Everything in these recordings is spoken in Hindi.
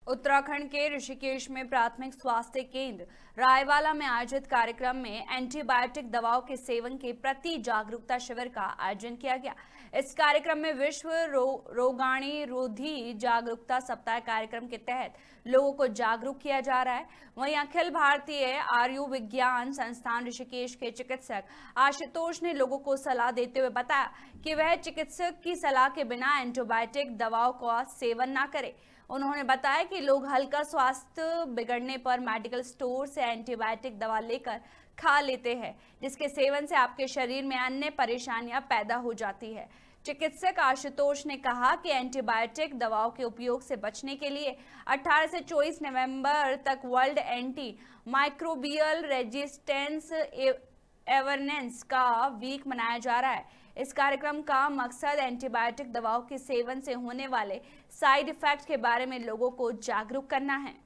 उत्तराखंड के ऋषिकेश में प्राथमिक स्वास्थ्य केंद्र रायवाला में आयोजित कार्यक्रम में एंटीबायोटिक दवाओं के सेवन के प्रति जागरूकता शिविर का आयोजन किया गया। इस कार्यक्रम में विश्व रोगाणु रोधी जागरूकता सप्ताह कार्यक्रम के तहत लोगों को जागरूक किया जा रहा है। वहीं अखिल भारतीय आयुर्विज्ञान संस्थान ऋषिकेश के चिकित्सक आशुतोष ने लोगों को सलाह देते हुए बताया कि वह चिकित्सक की सलाह के बिना एंटीबायोटिक दवाओं का सेवन न करें। उन्होंने बताया कि लोग हल्का स्वास्थ्य बिगड़ने पर मेडिकल स्टोर से एंटीबायोटिक दवा लेकर खा लेते हैं, जिसके सेवन से आपके शरीर में अन्य परेशानियां पैदा हो जाती है। चिकित्सक आशुतोष ने कहा कि एंटीबायोटिक दवाओं के उपयोग से बचने के लिए 18 से 24 नवंबर तक world antimicrobial resistance awareness का वीक मनाया जा रहा है। इस कार्यक्रम का मकसद एंटीबायोटिक दवाओं के सेवन से होने वाले साइड इफेक्ट के बारे में लोगों को जागरूक करना है।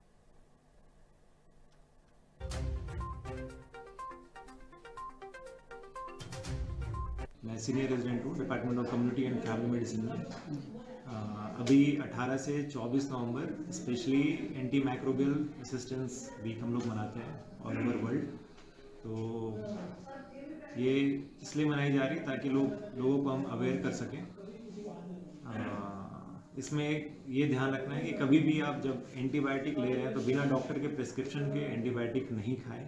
मैं सीनियर रेजिडेंट हूँ department of community and family medicine में। अभी 18 से 24 नवंबर specially antimicrobial resistance week हम लोग मनाते हैं ऑल ओवर वर्ल्ड। तो ये इसलिए मनाई जा रही ताकि लोगों को हम अवेयर कर सकें। इसमें ये ध्यान रखना है कि कभी भी आप जब एंटीबायोटिक ले रहे हैं तो बिना डॉक्टर के प्रिस्क्रिप्शन के एंटीबायोटिक नहीं खाएं।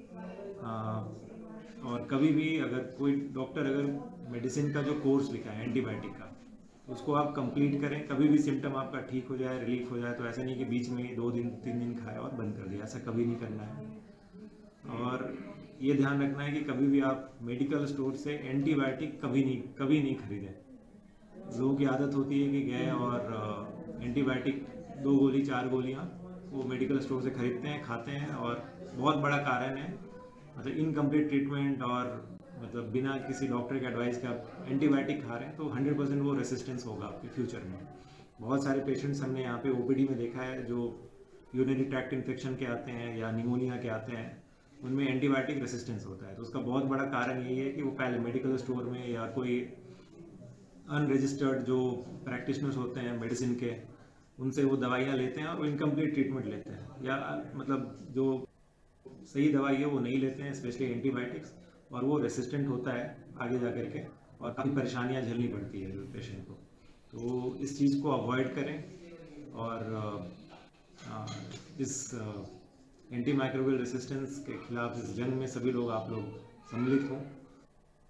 और कभी भी अगर कोई डॉक्टर अगर मेडिसिन का जो कोर्स लिखा है एंटीबायोटिक का, उसको आप कंप्लीट करें। कभी भी सिम्टम आपका ठीक हो जाए, रिलीफ हो जाए, तो ऐसा नहीं कि बीच में 2 दिन 3 दिन खाया और बंद कर दिया, ऐसा कभी नहीं करना है। और ये ध्यान रखना है कि कभी भी आप मेडिकल स्टोर से एंटीबायोटिक कभी नहीं खरीदें। लोगों की आदत होती है कि गए और एंटीबायोटिक 2 गोली 4 गोलियां वो मेडिकल स्टोर से खरीदते हैं, खाते हैं, और बहुत बड़ा कारण है मतलब इनकम्प्लीट ट्रीटमेंट और मतलब बिना किसी डॉक्टर के एडवाइस के आप एंटीबायोटिक खा रहे हैं तो 100% वो रेसिस्टेंस होगा आपके फ्यूचर में। बहुत सारे पेशेंट्स हमने यहाँ पे ओपीडी में देखा है जो यूरिनरी ट्रैक्ट इन्फेक्शन के आते हैं या निमोनिया के आते हैं, उनमें एंटीबायोटिक रेसिस्टेंस होता है। तो उसका बहुत बड़ा कारण यही है कि वो पहले मेडिकल स्टोर में या कोई अनरजिस्टर्ड जो प्रैक्टिशनर्स होते हैं मेडिसिन के, उनसे वो दवाइयाँ लेते हैं और वो इनकम्प्लीट ट्रीटमेंट लेते हैं, या मतलब जो सही दवाई है वो नहीं लेते हैं, स्पेशली एंटीबायोटिक्स, और वो रेसिस्टेंट होता है आगे जा करके और काफ़ी परेशानियाँ झेलनी पड़ती है पेशेंट को। तो इस चीज़ को अवॉइड करें और इस एंटी माइक्रोबियल रेसिस्टेंस के खिलाफ इस जंग में सभी लोग आप लोग सम्मिलित हों।